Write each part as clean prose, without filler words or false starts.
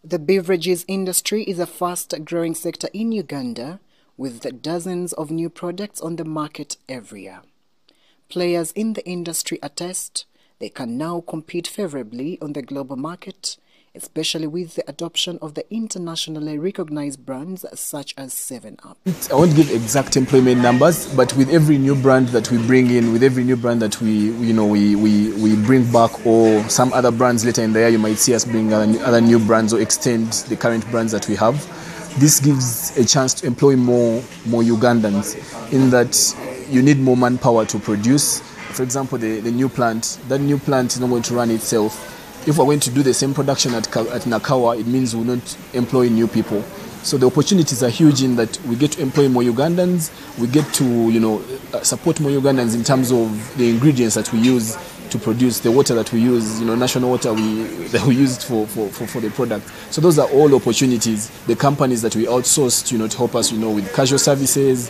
The beverages industry is a fast-growing sector in Uganda, with dozens of new products on the market every year. Players in the industry attest they can now compete favorably on the global market, especially with the adoption of the internationally recognized brands such as 7UP. I won't give exact employment numbers, but with every new brand that we bring in, with every new brand that we bring back, or some other brands later in the year, you might see us bring other new brands or extend the current brands that we have. This gives a chance to employ more Ugandans, in that you need more manpower to produce. For example, the new plant, that new plant is not going to run itself. If we're going to do the same production at Nakawa, it means we'll not employ new people. So the opportunities are huge in that we get to employ more Ugandans, we get to support more Ugandans in terms of the ingredients that we use to produce, the water that we use, national water that we used for the product. So those are all opportunities. The companies that we outsourced, to help us, with casual services,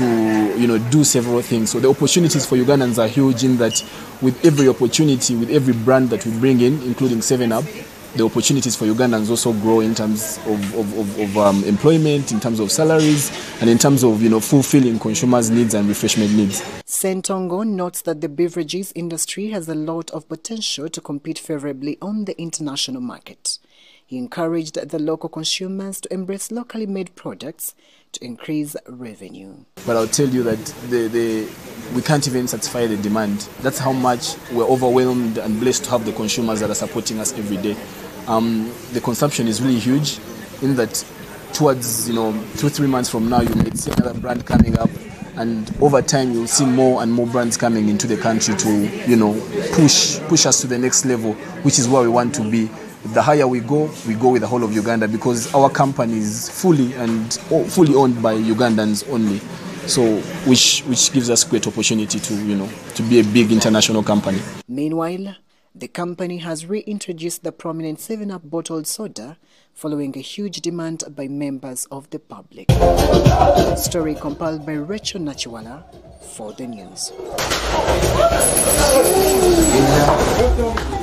to, do several things. So the opportunities for Ugandans are huge in that with every opportunity, with every brand that we bring in, including 7UP, the opportunities for Ugandans also grow in terms of employment, in terms of salaries, and in terms of fulfilling consumers' needs and refreshment needs. Sentongo notes that the beverages industry has a lot of potential to compete favorably on the international market. He encouraged the local consumers to embrace locally made products to increase revenue. But I'll tell you that we can't even satisfy the demand. That's how much we're overwhelmed and blessed to have the consumers that are supporting us every day. The consumption is really huge, in that towards 2-3 months from now you might see another brand coming up, and over time you'll see more and more brands coming into the country to push us to the next level, which is where we want to be. The higher we go with the whole of Uganda, because our company is fully owned by Ugandans only. So which gives us great opportunity to be a big international company. Meanwhile, the company has reintroduced the prominent 7UP bottled soda following a huge demand by members of the public. Story compiled by Rachel Nachiwala for the news.